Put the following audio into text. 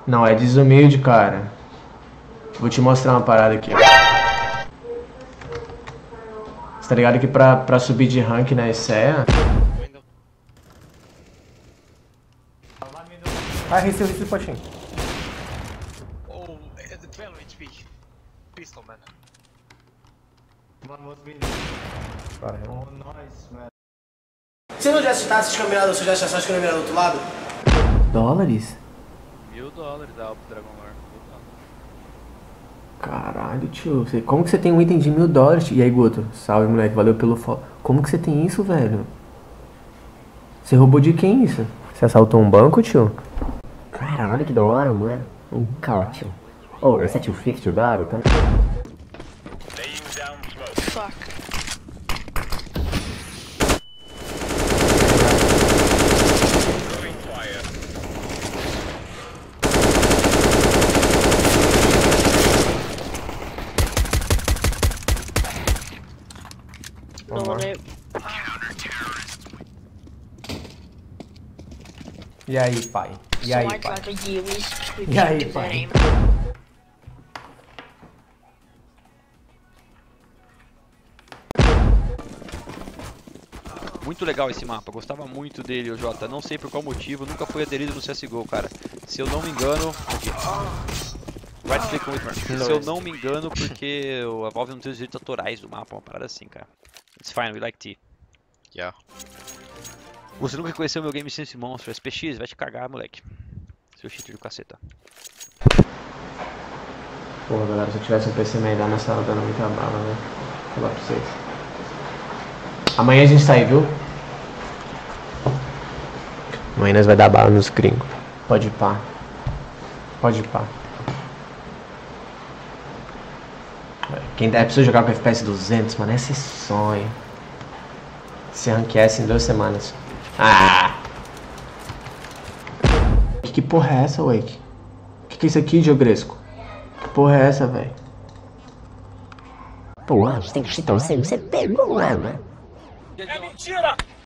Não, é desumilde, cara. Vou te mostrar uma parada aqui. Você tá ligado que pra subir de rank na ESEA... Ah, recebi potinho. Oh, the 12 HP. Pistol, man. One was me. Cara, Oh, nice, man. Você não já achaste que o mirador, você já achaste que o mirador do outro lado? Dólares? $1000 dá pro Dragon Lore. Caralho, tio. Como que você tem um item de $1000? E aí, Guto? Salve, moleque. Valeu pelo follow. Como que você tem isso, velho? Você roubou de quem isso? Você assaltou um banco, tio? Caralho, que da hora, mano. Um carro, tio. Oh, esse é tio Fix jogado, tá? Fuck. E aí, pai? E aí, pai? E aí, pai? Muito legal esse mapa, gostava muito dele, o Jota. Não sei por qual motivo, nunca fui aderido no CSGO, cara. Se eu não me engano... Right click on Whitmer. Se eu não me engano, porque a Valve não tem os direitos autorais do mapa, uma parada assim, cara. It's fine, we like T. Yeah. Você nunca conheceu meu Game Sense Monstro, SPX? Vai te cagar, moleque. Seu cheater do caceta. Pô, galera, se eu tivesse um PC melhor nessa sala dando muita bala, né? Vou falar pra vocês. Amanhã a gente sai, viu? Amanhã nós vai dar bala nos gringos. Pode ir pá. Pode ir pá. Quem der precisa jogar com FPS 200, mano, esse sonho. Se ranqueasse em 2 semanas. Ah! Que porra é essa, Wake? Que é isso aqui, Diogresco? Que porra é essa, velho? Pô, você tem que se torcer, você pegou, mano. É mentira!